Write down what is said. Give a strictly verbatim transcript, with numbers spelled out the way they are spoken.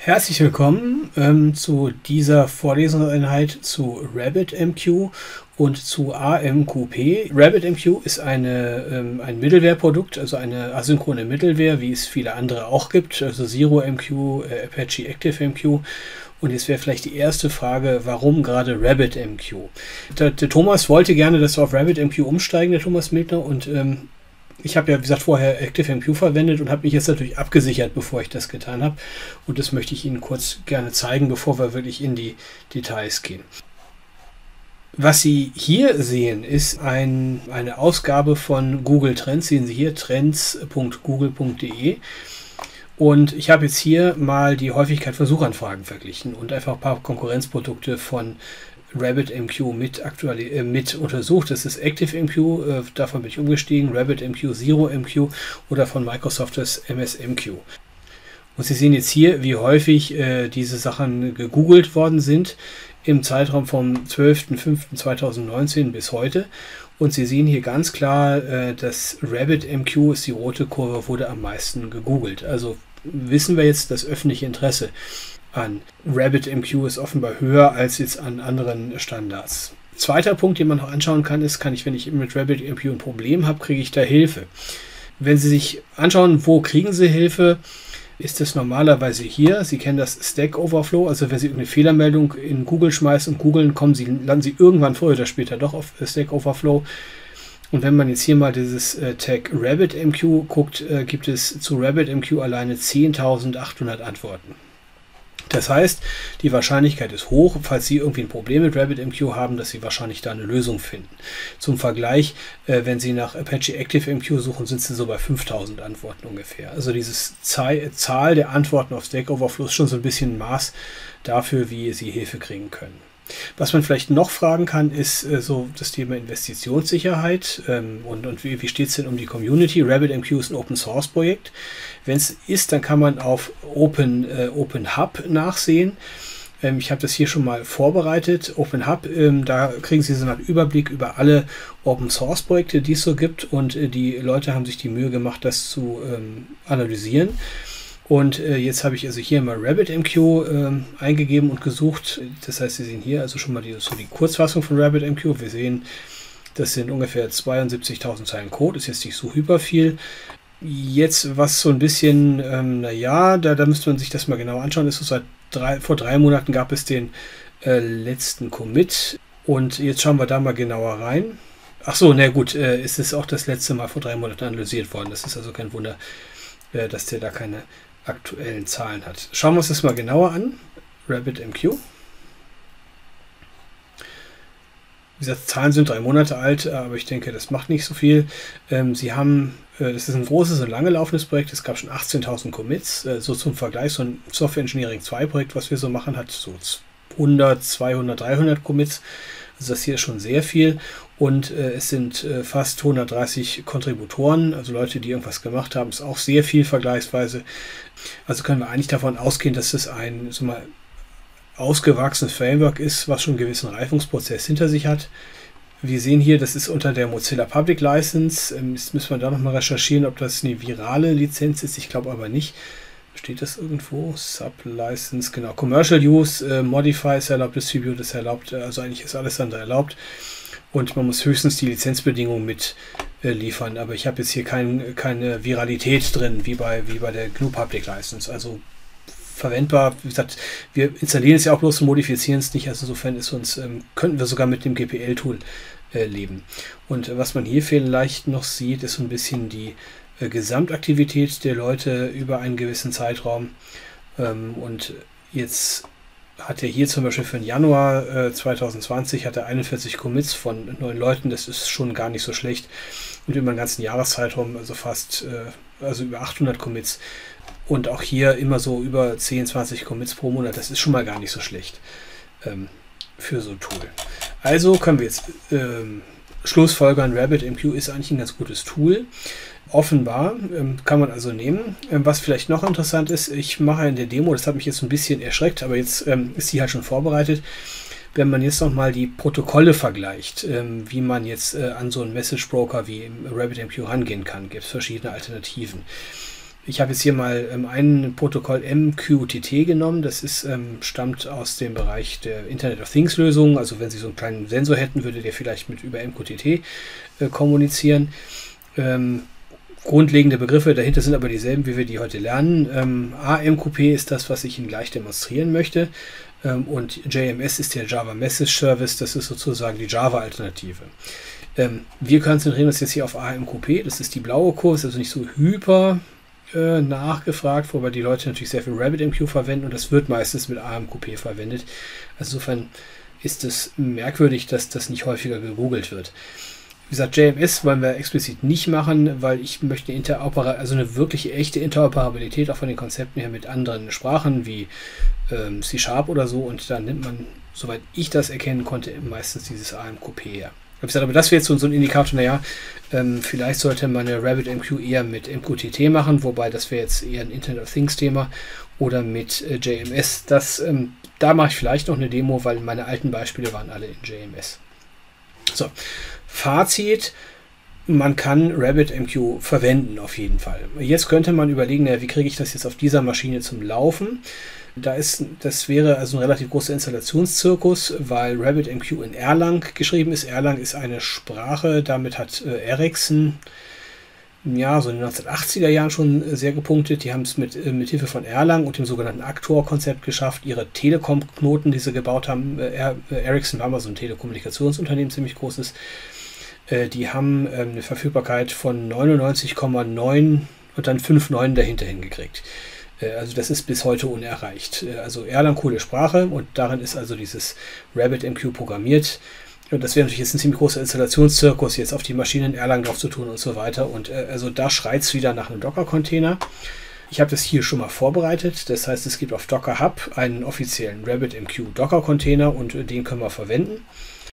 Herzlich willkommen ähm, zu dieser Vorlesungseinheit zu RabbitMQ und zu A M Q P. RabbitMQ ist eine, ähm, ein Middleware-Produkt, also eine asynchrone Middleware, wie es viele andere auch gibt, also ZeroMQ, äh, Apache ActiveMQ. Und jetzt wäre vielleicht die erste Frage, warum gerade RabbitMQ? Der, der Thomas wollte gerne, dass wir auf RabbitMQ umsteigen, der Thomas Miltner, und ähm, ich habe ja, wie gesagt, vorher ActiveMQ verwendet und habe mich jetzt natürlich abgesichert, bevor ich das getan habe. Und das möchte ich Ihnen kurz gerne zeigen, bevor wir wirklich in die Details gehen. Was Sie hier sehen, ist ein, eine Ausgabe von Google Trends. Sehen Sie hier trends punkt google punkt de. Und ich habe jetzt hier mal die Häufigkeit von Suchanfragen verglichen und einfach ein paar Konkurrenzprodukte von RabbitMQ mit, aktuell, äh, mit untersucht. Das ist ActiveMQ, äh, davon bin ich umgestiegen, RabbitMQ, ZeroMQ oder von Microsoft das M S M Q. Und Sie sehen jetzt hier, wie häufig äh, diese Sachen gegoogelt worden sind im Zeitraum vom zwölften fünften zweitausendneunzehn bis heute. Und Sie sehen hier ganz klar, äh, dass RabbitMQ ist die rote Kurve, wurde am meisten gegoogelt. Also wissen wir jetzt, das öffentliche Interesse an RabbitMQ ist offenbar höher als jetzt an anderen Standards. Zweiter Punkt, den man noch anschauen kann, ist, kann ich, wenn ich mit RabbitMQ ein Problem habe, kriege ich da Hilfe. Wenn Sie sich anschauen, wo kriegen Sie Hilfe, ist es normalerweise hier. Sie kennen das Stack Overflow, also wenn Sie irgendeine Fehlermeldung in Google schmeißen und googeln, kommen Sie, landen Sie irgendwann früher oder später doch auf Stack Overflow. Und wenn man jetzt hier mal dieses äh, Tag RabbitMQ guckt, äh, gibt es zu RabbitMQ alleine zehntausendachthundert Antworten. Das heißt, die Wahrscheinlichkeit ist hoch, falls Sie irgendwie ein Problem mit RabbitMQ haben, dass Sie wahrscheinlich da eine Lösung finden. Zum Vergleich, äh, wenn Sie nach Apache ActiveMQ suchen, sind Sie so bei fünftausend Antworten ungefähr. Also diese Zahl der Antworten auf Stack Overflow ist schon so ein bisschen ein Maß dafür, wie Sie Hilfe kriegen können. Was man vielleicht noch fragen kann, ist äh, so das Thema Investitionssicherheit ähm, und, und wie, wie steht es denn um die Community? RabbitMQ ist ein Open-Source-Projekt. Wenn es ist, dann kann man auf Open, äh, Open Hub nachsehen. Ähm, ich habe das hier schon mal vorbereitet. Open Hub, ähm, da kriegen Sie so einen Überblick über alle Open-Source-Projekte, die es so gibt, und äh, die Leute haben sich die Mühe gemacht, das zu ähm, analysieren. Und äh, jetzt habe ich also hier mal RabbitMQ äh, eingegeben und gesucht. Das heißt, Sie sehen hier also schon mal die, so die Kurzfassung von RabbitMQ. Wir sehen, das sind ungefähr zweiundsiebzigtausend Zeilen Code. Ist jetzt nicht so hyper viel. Jetzt was so ein bisschen, ähm, naja, da, da müsste man sich das mal genau anschauen. Ist so seit drei, vor drei Monaten gab es den äh, letzten Commit. Und jetzt schauen wir da mal genauer rein. Ach so, na gut, äh, ist es auch das letzte Mal vor drei Monaten analysiert worden. Das ist also kein Wunder, äh, dass der da keine aktuellen Zahlen hat. Schauen wir uns das mal genauer an. RabbitMQ. Wie gesagt, Zahlen sind drei Monate alt, aber ich denke, das macht nicht so viel. Ähm, Sie haben, äh, das ist ein großes und lange laufendes Projekt. Es gab schon achtzehntausend Commits. Äh, so zum Vergleich, so ein Software Engineering zwei Projekt, was wir so machen, hat so hundert, zweihundert, dreihundert Commits. Also das hier ist schon sehr viel. Und äh, es sind äh, fast hundertdreißig Kontributoren, also Leute, die irgendwas gemacht haben. Ist auch sehr viel vergleichsweise. Also können wir eigentlich davon ausgehen, dass es ein so mal ausgewachsenes Framework ist, was schon einen gewissen Reifungsprozess hinter sich hat. Wir sehen hier, das ist unter der Mozilla Public License. Ähm, jetzt müssen wir da nochmal recherchieren, ob das eine virale Lizenz ist. Ich glaube aber nicht. Steht das irgendwo? Sub-License, genau. Commercial Use, äh, Modify ist erlaubt, Distribute ist erlaubt. Also eigentlich ist alles andere erlaubt. Und man muss höchstens die Lizenzbedingungen mit äh, liefern. Aber ich habe jetzt hier kein, keine Viralität drin, wie bei, wie bei der G N U Public License. Also verwendbar. Wie gesagt, wir installieren es ja auch bloß und modifizieren es nicht. Also insofern ist uns, ähm, könnten wir sogar mit dem G P L-Tool äh, leben. Und äh, was man hier vielleicht noch sieht, ist so ein bisschen die äh, Gesamtaktivität der Leute über einen gewissen Zeitraum. Ähm, und jetzt hat er hier zum Beispiel für den Januar äh, zweitausendzwanzig hat er einundvierzig Commits von neun Leuten. Das ist schon gar nicht so schlecht. Und über den ganzen Jahreszeitraum also fast, äh, also über achthundert Commits. Und auch hier immer so über zehn, zwanzig Commits pro Monat. Das ist schon mal gar nicht so schlecht ähm, für so ein Tool. Also können wir jetzt ähm, schlussfolgern, RabbitMQ ist eigentlich ein ganz gutes Tool. Offenbar ähm, kann man also nehmen. Ähm, was vielleicht noch interessant ist, ich mache in der Demo, das hat mich jetzt ein bisschen erschreckt, aber jetzt ähm, ist die halt schon vorbereitet. Wenn man jetzt nochmal die Protokolle vergleicht, ähm, wie man jetzt äh, an so einen Message Broker wie im RabbitMQ rangehen kann, gibt es verschiedene Alternativen. Ich habe jetzt hier mal ähm, ein Protokoll M Q T T genommen. Das ist, ähm, stammt aus dem Bereich der Internet of Things Lösungen. Also wenn Sie so einen kleinen Sensor hätten, würde der vielleicht mit über M Q T T äh, kommunizieren. Ähm, grundlegende Begriffe, dahinter sind aber dieselben, wie wir die heute lernen. Ähm, A M Q P ist das, was ich Ihnen gleich demonstrieren möchte. Ähm, und J M S ist der Java Message Service. Das ist sozusagen die Java-Alternative. Ähm, wir konzentrieren uns jetzt hier auf A M Q P. Das ist die blaue Kurve, also nicht so hyper nachgefragt, wobei die Leute natürlich sehr viel RabbitMQ verwenden und das wird meistens mit A M Q P verwendet. Also insofern ist es merkwürdig, dass das nicht häufiger gegoogelt wird. Wie gesagt, J M S wollen wir explizit nicht machen, weil ich möchte Interopera- also eine wirklich echte Interoperabilität auch von den Konzepten her mit anderen Sprachen wie ähm, C Sharp oder so, und da nimmt man, soweit ich das erkennen konnte, meistens dieses A M Q P her. Ich habe gesagt, aber das wäre jetzt so, so ein Indikator, naja, ähm, vielleicht sollte man eine RabbitMQ eher mit M Q T T machen, wobei das wäre jetzt eher ein Internet of Things Thema, oder mit äh, J M S. Das, ähm, da mache ich vielleicht noch eine Demo, weil meine alten Beispiele waren alle in J M S. So, Fazit: Man kann RabbitMQ verwenden auf jeden Fall. Jetzt könnte man überlegen, naja, wie kriege ich das jetzt auf dieser Maschine zum Laufen? Da ist, das wäre also ein relativ großer Installationszirkus, weil RabbitMQ in Erlang geschrieben ist. Erlang ist eine Sprache, damit hat äh, Ericsson ja, so in den neunzehnhundertachtziger Jahren schon sehr gepunktet. Die haben es mit, äh, mit Hilfe von Erlang und dem sogenannten Actor-Konzept geschafft, ihre Telekom-Knoten, die sie gebaut haben. Äh, Ericsson war mal so ein Telekommunikationsunternehmen, ziemlich großes. Äh, die haben äh, eine Verfügbarkeit von neunundneunzig Komma neun und dann fünf Komma neun dahinter hingekriegt. Also das ist bis heute unerreicht. Also Erlang, coole Sprache, und darin ist also dieses RabbitMQ programmiert. Und das wäre natürlich jetzt ein ziemlich großer Installationszirkus, jetzt auf die Maschinen Erlang drauf zu tun und so weiter. Und äh, also da schreit es wieder nach einem Docker-Container. Ich habe das hier schon mal vorbereitet. Das heißt, es gibt auf Docker Hub einen offiziellen RabbitMQ Docker-Container und äh, den können wir verwenden.